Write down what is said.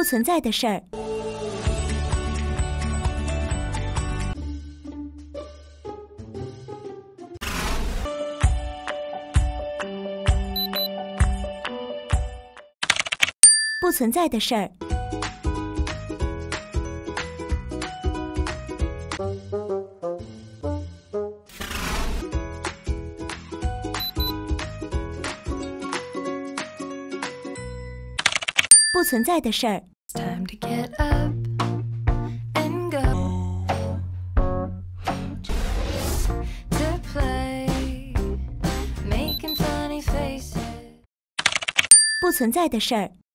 存在的事儿。不存在的事儿。不存在的事儿。 Time to get up and go to play, making funny faces. 不存在的事儿。